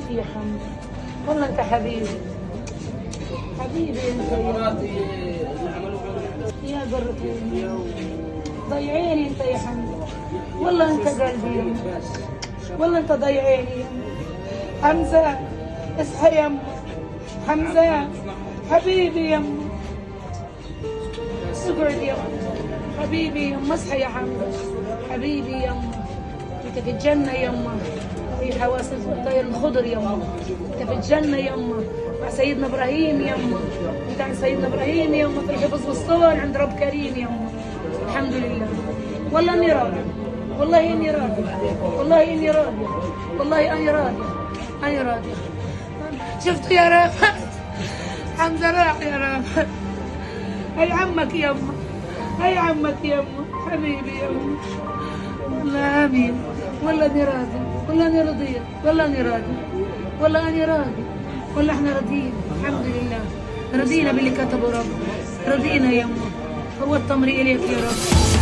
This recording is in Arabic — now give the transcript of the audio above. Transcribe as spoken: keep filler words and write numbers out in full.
يا حمد، والله انت حبيبي حبيبي انت يا قرتيني ضيعيني انت يا حمد، والله انت قلبي يما، والله انت ضيعيني يما. حمزه اصحى يما، حمزه حبيبي يما، اقعد يما حبيبي يما، اصحى يا حمزه حبيبي يما، انت في الجنه يما، في حواس الطير الخضر يما، انت في الجنه يما مع سيدنا ابراهيم يما، انت عند سيدنا ابراهيم يما في الحفظ والصون عند رب كريم يما. الحمد لله، والله اني راضي، والله اني راضي، والله اني راضي، والله اني راضي، اني راضي. شفتوا يا رافع؟ حمزه راح يا رافع. هي عمك يما، هي عمك يما حبيبي يما، والله امين، والله اني راضي، والله اني رضيت، والله اني راضي، والله اني راضي، والله احنا راضيين الحمد لله، رضينا باللي كتبه رب، رضينا يما، هو التمر اليك يا رب.